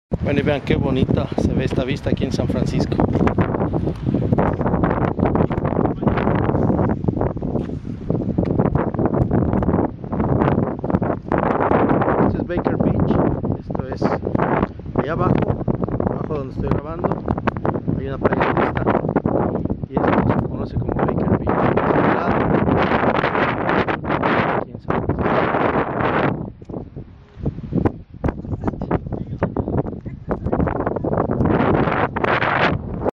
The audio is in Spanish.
Bueno, y vean qué bonita se ve esta vista aquí en San Francisco. Esto es Baker Beach. Esto es allá abajo, abajo donde estoy grabando. Hay una playa nudista.